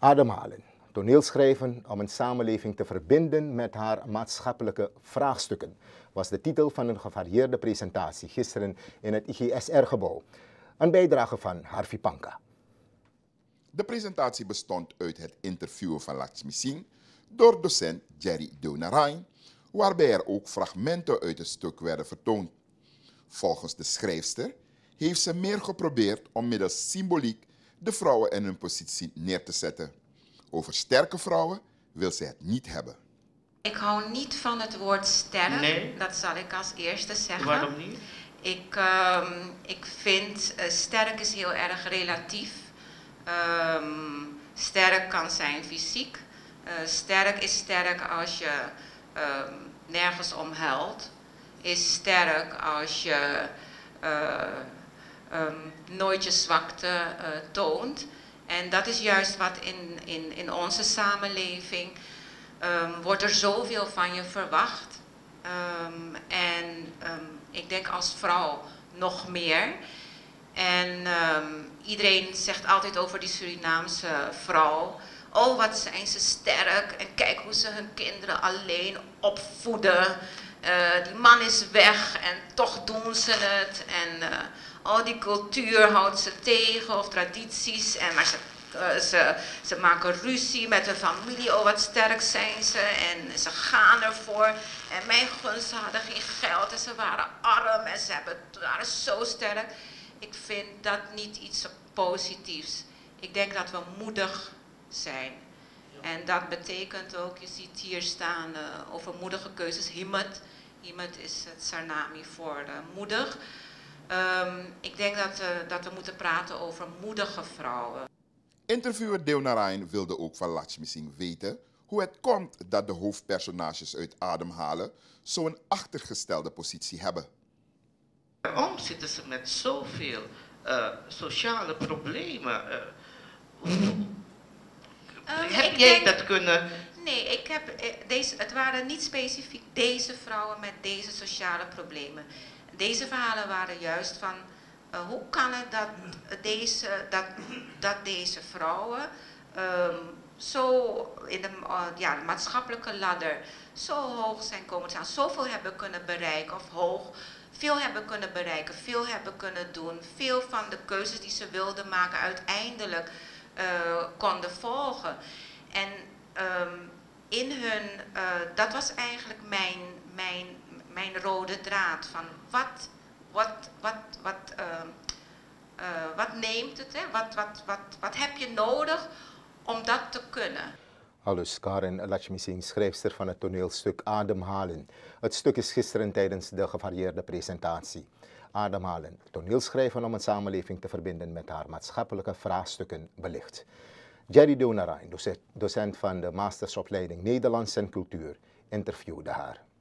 Ademhalen, toneelschrijven om een samenleving te verbinden met haar maatschappelijke vraagstukken, was de titel van een gevarieerde presentatie gisteren in het IGSR-gebouw. Een bijdrage van Harvey Panka. De presentatie bestond uit het interviewen van Lakshmi Singh door docent Jerry Deonarain, waarbij er ook fragmenten uit het stuk werden vertoond. Volgens de schrijfster heeft ze meer geprobeerd om middels symboliek de vrouwen in hun positie neer te zetten. Over sterke vrouwen wil ze het niet hebben. Ik hou niet van het woord sterk, Nee. Dat zal ik als eerste zeggen. Waarom niet? Ik vind sterk is heel erg relatief. Sterk kan zijn fysiek. Sterk is sterk als je nergens om huilt. Is sterk als je nooit je zwakte toont. En dat is juist wat in onze samenleving wordt er zoveel van je verwacht. Ik denk als vrouw nog meer. En iedereen zegt altijd over die Surinaamse vrouw: oh, wat zijn ze sterk en kijk hoe ze hun kinderen alleen opvoeden. Die man is weg en toch doen ze het. En al die cultuur houdt ze tegen of tradities. Maar ze maken ruzie met hun familie. Oh, wat sterk zijn ze. En ze gaan ervoor. En mijn gun, ze hadden geen geld en ze waren arm en ze waren zo sterk. Ik vind dat niet iets positiefs. Ik denk dat we moedig zijn. En dat betekent ook, je ziet hier staan over moedige keuzes, himmet. Himmet is het Suriname voor moedig. Ik denk dat we moeten praten over moedige vrouwen. Interviewer Deonarain wilde ook van Lakshmi Singh weten hoe het komt dat de hoofdpersonages uit Ademhalen zo'n achtergestelde positie hebben. Waarom zitten ze met zoveel sociale problemen? Heb jij dat kunnen... Nee, het waren niet specifiek deze vrouwen met deze sociale problemen. Deze verhalen waren juist van hoe kan het dat deze vrouwen zo in de maatschappelijke ladder zo hoog zijn komen te staan, zoveel hebben kunnen bereiken veel hebben kunnen bereiken, veel hebben kunnen doen, veel van de keuzes die ze wilden maken uiteindelijk konden volgen. En dat was eigenlijk mijn rode draad van wat neemt het, hè? Wat heb je nodig om dat te kunnen? Aldus Karen Lakshmi Singh, schrijfster van het toneelstuk Ademhalen. Het stuk is gisteren tijdens de gevarieerde presentatie. Ademhalen, toneelschrijven om een samenleving te verbinden met haar maatschappelijke vraagstukken belicht. Jerry Deonarain, docent van de mastersopleiding Nederlands en Cultuur, interviewde haar.